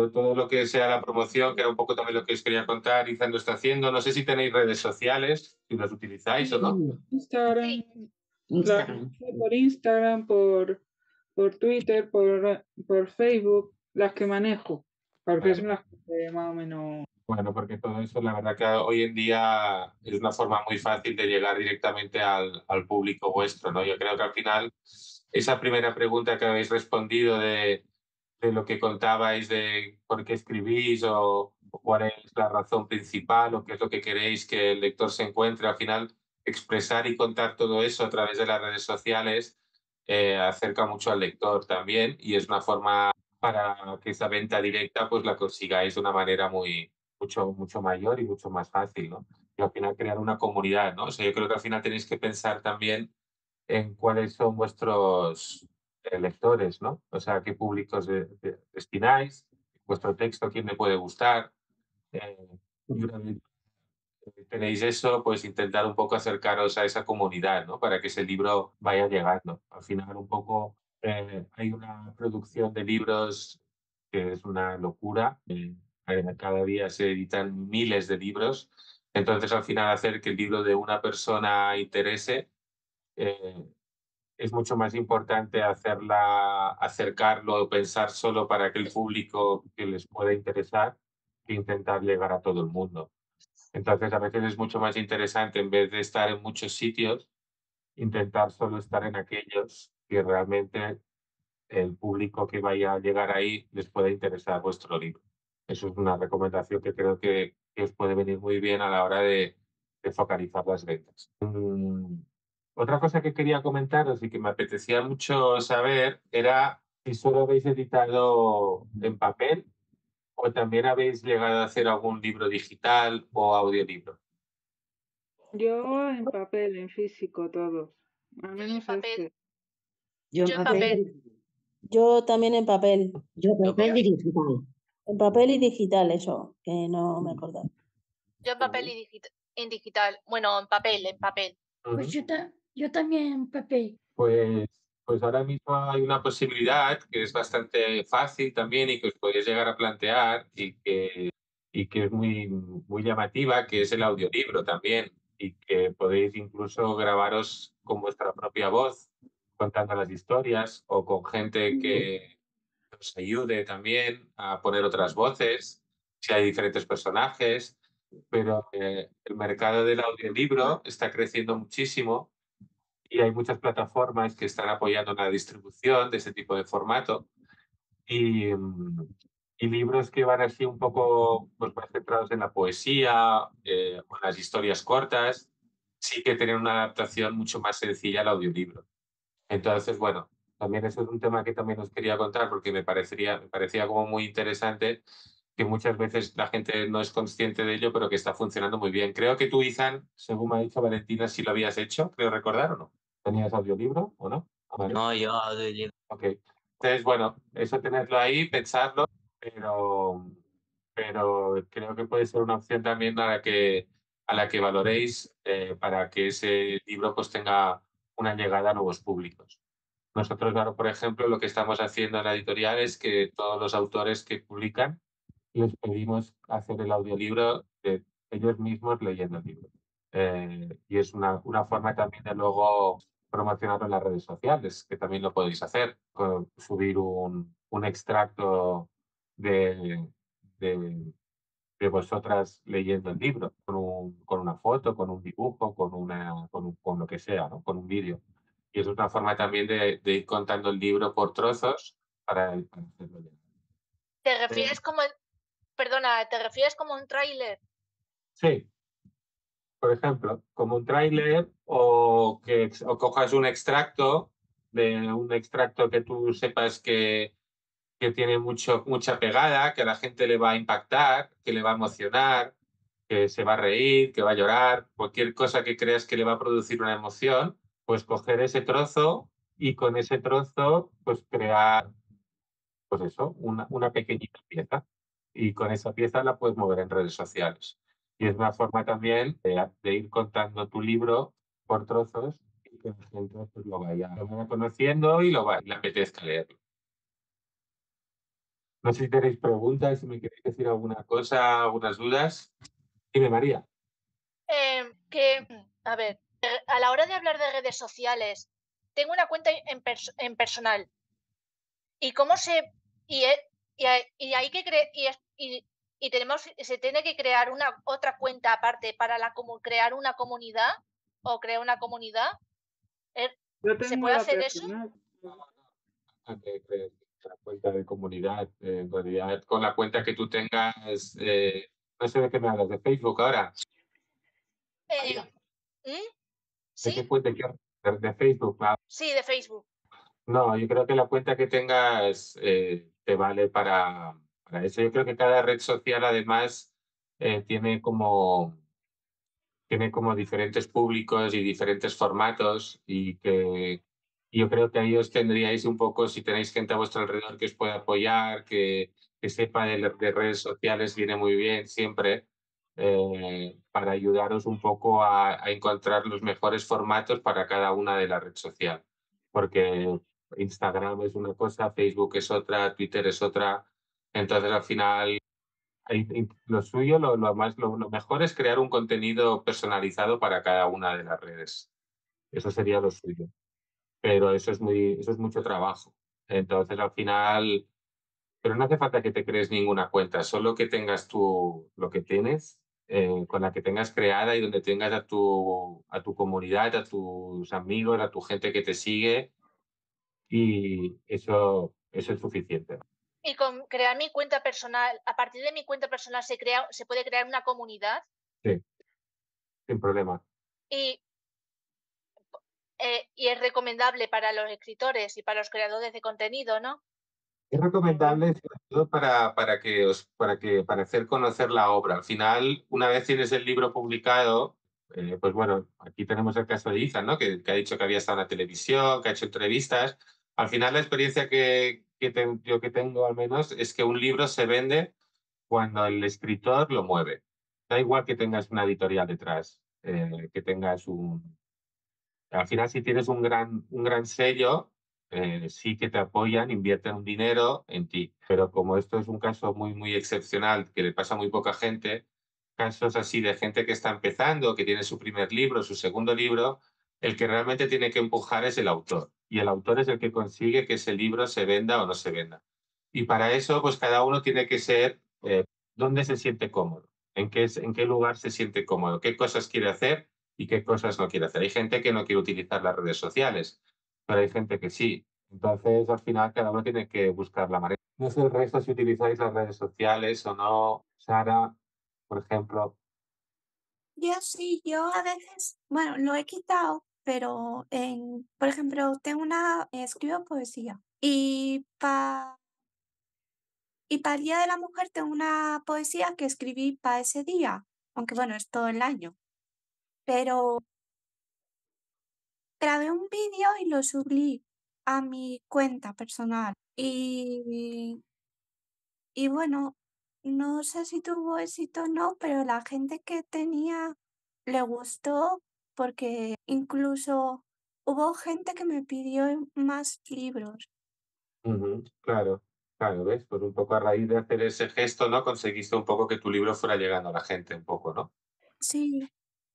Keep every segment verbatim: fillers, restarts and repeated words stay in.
todo, todo lo que sea la promoción, que era un poco también lo que os quería contar, Izan lo está haciendo. No sé si tenéis redes sociales, si las utilizáis o no. Sí, Instagram, Sí, la Instagram. por Instagram, por, por Twitter, por, por Facebook, las que manejo, porque Vale. son las que más o menos... Bueno, porque todo eso, la verdad que hoy en día es una forma muy fácil de llegar directamente al, al público vuestro, ¿no? Yo creo que al final esa primera pregunta que habéis respondido de, de lo que contabais de por qué escribís o, o cuál es la razón principal o qué es lo que queréis que el lector se encuentre, al final expresar y contar todo eso a través de las redes sociales eh, acerca mucho al lector también y es una forma para que esa venta directa pues la consigáis de una manera muy mucho, mucho mayor y mucho más fácil, ¿no? Y al final crear una comunidad, ¿no? O sea, yo creo que al final tenéis que pensar también en cuáles son vuestros eh, lectores, ¿no? O sea, qué públicos de- de- destináis, vuestro texto, quién le puede gustar. Eh, y una vez que tenéis eso, pues intentar un poco acercaros a esa comunidad, ¿no? Para que ese libro vaya llegando. Al final, un poco, eh, hay una producción de libros que es una locura. Eh, eh, cada día se editan miles de libros. Entonces, al final, hacer que el libro de una persona interese, eh, es mucho más importante hacerla, acercarlo o pensar solo para aquel público que les pueda interesar que intentar llegar a todo el mundo. Entonces, a veces es mucho más interesante, en vez de estar en muchos sitios, intentar solo estar en aquellos que realmente el público que vaya a llegar ahí les pueda interesar vuestro libro. Eso es una recomendación que creo que, que os puede venir muy bien a la hora de, de focalizar las ventas. Mm, otra cosa que quería comentaros y que me apetecía mucho saber era si solo habéis editado en papel o también habéis llegado a hacer algún libro digital o audiolibro. Yo en papel, en físico, todos. Al en menos papel. este. Yo en Yo en papel. papel. Yo también en papel. Yo papel y digital. En papel y digital, eso, que no me acordaba. Yo en papel y digita- en digital. Bueno, en papel, en papel. Pues yo, ta- yo también, Pepe. Pues, pues ahora mismo hay una posibilidad que es bastante fácil también y que os podéis llegar a plantear y que, y que es muy, muy llamativa, que es el audiolibro también y que podéis incluso grabaros con vuestra propia voz contando las historias o con gente que os ayude también a poner otras voces, si hay diferentes personajes, pero eh, el mercado del audiolibro está creciendo muchísimo y hay muchas plataformas que están apoyando la distribución de ese tipo de formato y, mm, y libros que van así un poco pues, más centrados en la poesía eh, o en las historias cortas, sí que tienen una adaptación mucho más sencilla al audiolibro. Entonces, bueno, también eso es un tema que también os quería contar porque me parecería, me parecía como muy interesante que muchas veces la gente no es consciente de ello, pero que está funcionando muy bien. Creo que tú, Izan, según me ha dicho Valentina, sí lo habías hecho, creo recordar o no. ¿Tenías audiolibro o no? Ah, vale. No, yo audiolibro. Ok. Entonces, bueno, eso tenerlo ahí, pensarlo, pero, pero creo que puede ser una opción también a la que, a la que valoréis eh, para que ese libro pues tenga una llegada a nuevos públicos. Nosotros, ahora, por ejemplo, lo que estamos haciendo en la editorial es que todos los autores que publican les pedimos hacer el audiolibro de ellos mismos leyendo el libro. Eh, y es una, una forma también de luego promocionarlo en las redes sociales, que también lo podéis hacer, con subir un, un extracto de, de, de vosotras leyendo el libro, con, un, con una foto, con un dibujo, con, una, con, un- con lo que sea, ¿no? Con un vídeo. Y es una forma también de, de ir contando el libro por trozos para, para hacerlo llegar. ¿Te refieres como el- Perdona, ¿te refieres como un tráiler? Sí, por ejemplo, como un tráiler o que ex- o cojas un extracto de un extracto que tú sepas que, que tiene mucho, mucha pegada, que a la gente le va a impactar, que le va a emocionar, que se va a reír, que va a llorar, cualquier cosa que creas que le va a producir una emoción, pues coger ese trozo y con ese trozo pues crear, pues eso, una, una pequeñita pieza. Y con esa pieza la puedes mover en redes sociales. Y es una forma también de, de ir contando tu libro por trozos y que la gente pues, lo, vaya, lo vaya conociendo y lo vaya, le apetezca leerlo. No sé si tenéis preguntas, si me queréis decir alguna cosa, algunas dudas. Dime, María. Eh, que, a ver, eh, a la hora de hablar de redes sociales, tengo una cuenta en, pers- en personal. ¿Y cómo se...? Y, he- y, hay- y hay que cre- y, es- y, y tenemos, se tiene que crear una otra cuenta aparte para la comu- crear una comunidad o crear una comunidad. Eh, Yo ¿Se tengo puede la hacer eso? personal. De, de la cuenta de comunidad, eh, en realidad, con la cuenta que tú tengas, eh, no sé de qué me hablas, de Facebook ahora. Eh, María, ¿mm? ¿de qué ¿Sí? cuenta? ¿De, qué- de- de Facebook? Ah, Sí, de Facebook. no, yo creo que la cuenta que tengas eh, te vale para, para eso. Yo creo que cada red social, además, eh, tiene como tiene como diferentes públicos y diferentes formatos y que yo creo que ahí os tendríais un poco, si tenéis gente a vuestro alrededor que os pueda apoyar, que, que sepa de, de redes sociales, viene muy bien siempre eh, para ayudaros un poco a, a encontrar los mejores formatos para cada una de la red social. Porque Instagram es una cosa, Facebook es otra, Twitter es otra. Entonces, al final, y- y lo suyo, lo, lo más, lo, lo mejor es crear un contenido personalizado para cada una de las redes. Eso sería lo suyo. Pero eso es muy, eso es mucho trabajo. Entonces, al final, pero no hace falta que te crees ninguna cuenta, solo que tengas tú lo que tienes, eh, con la que tengas creada y donde tengas a tu, a tu comunidad, a tus amigos, a tu gente que te sigue, y eso, eso es suficiente. Y con crear mi cuenta personal, a partir de mi cuenta personal se crea, se puede crear una comunidad Sí, sin problema. y, eh, y es recomendable para los escritores y para los creadores de contenido, ¿no? Es recomendable sobre todo para, para, que os, para, que, para hacer conocer la obra. Al final, una vez tienes el libro publicado, eh, pues bueno, aquí tenemos el caso de Ethan, ¿no? que, que ha dicho que había estado en la televisión, que ha hecho entrevistas. Al final, la experiencia que, que te, yo que tengo al menos es que un libro se vende cuando el escritor lo mueve. Da igual que tengas una editorial detrás, eh, que tengas un, al final, si tienes un gran, un gran sello, eh, sí que te apoyan, invierten un dinero en ti. Pero como esto es un caso muy, muy excepcional, que le pasa a muy poca gente, casos así de gente que está empezando, que tiene su primer libro, su segundo libro, el que realmente tiene que empujar es el autor. Y el autor es el que consigue que ese libro se venda o no se venda. Y para eso, pues cada uno tiene que ser eh, dónde se siente cómodo, en qué, en qué lugar se siente cómodo, qué cosas quiere hacer y qué cosas no quiere hacer. Hay gente que no quiere utilizar las redes sociales, pero hay gente que sí. Entonces, al final, cada uno tiene que buscar la manera. No sé el resto si utilizáis las redes sociales o no. Sara, por ejemplo. Yo sí, yo a veces, bueno, lo he quitado, pero en, por ejemplo, tengo una, escribo poesía y para y para el Día de la Mujer tengo una poesía que escribí para ese día, aunque bueno, es todo el año, pero grabé un vídeo y lo subí a mi cuenta personal y, y bueno, no sé si tuvo éxito o no, pero la gente que tenía le gustó porque incluso hubo gente que me pidió más libros. Ujú, claro, claro, ¿ves? Pues un poco a raíz de hacer ese gesto, ¿no? Conseguiste un poco que tu libro fuera llegando a la gente, un poco, ¿no? Sí,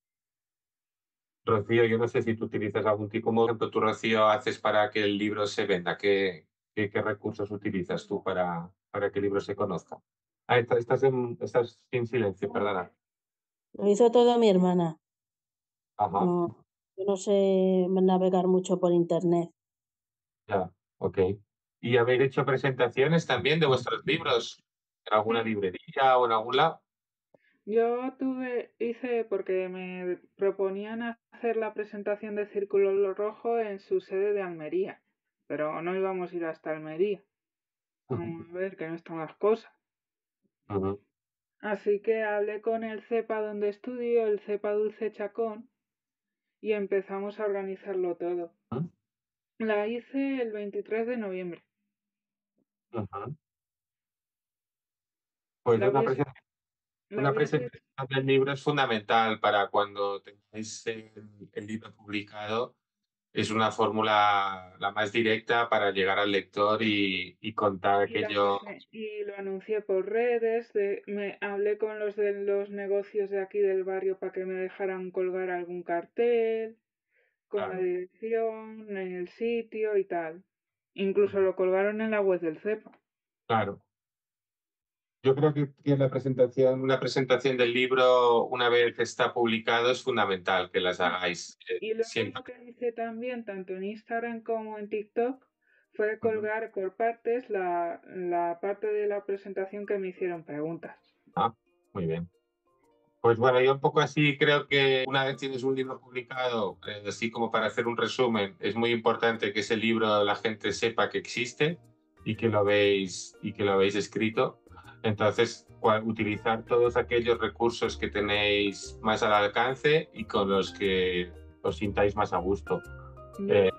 Rocío, yo no sé si tú utilizas algún tipo, como ejemplo tú, Rocío, haces para que el libro se venda. ¿Qué, qué, qué recursos utilizas tú para, para que el libro se conozca? Ah, estás, estás, en, estás sin silencio, perdona. Lo hizo todo mi hermana. Ajá, No, yo no sé navegar mucho por internet. ya, ok. ¿Y habéis hecho presentaciones también de vuestros libros en alguna Sí, librería o en algún lado? yo tuve, hice, porque me proponían hacer la presentación de Círculo Rojo en su sede de Almería, pero no íbamos a ir hasta Almería. Vamos a ver que no están las cosas. Ujú. Así que hablé con el CEPA donde estudio, el CEPA Dulce Chacón, y empezamos a organizarlo todo. Ujú. La hice el veintitrés de noviembre. Ujú. Pues La una hubiese, presentación. la Una hubiese, presentación del libro es fundamental para cuando tengáis el, el libro publicado, es una fórmula la más directa para llegar al lector y, y contar Y lo, aquello. prese- y lo anuncié por redes, de, me hablé con los de los negocios de aquí del barrio para que me dejaran colgar algún cartel, con la Claro, dirección, el sitio y tal. Incluso lo colgaron en la web del CEPA. claro. Yo creo que, que la presentación, una presentación del libro, una vez está publicado, es fundamental que las hagáis eh, Y luego siempre. lo que hice también, tanto en Instagram como en TikTok, fue Ujú. colgar por partes la, la parte de la presentación que me hicieron preguntas. Ah, muy bien. Pues bueno, yo un poco así creo que una vez tienes un libro publicado, eh, así como para hacer un resumen, es muy importante que ese libro la gente sepa que existe y que lo veis y que lo habéis escrito. Entonces, cua- utilizar todos aquellos recursos que tenéis más al alcance y con los que os sintáis más a gusto. Eh,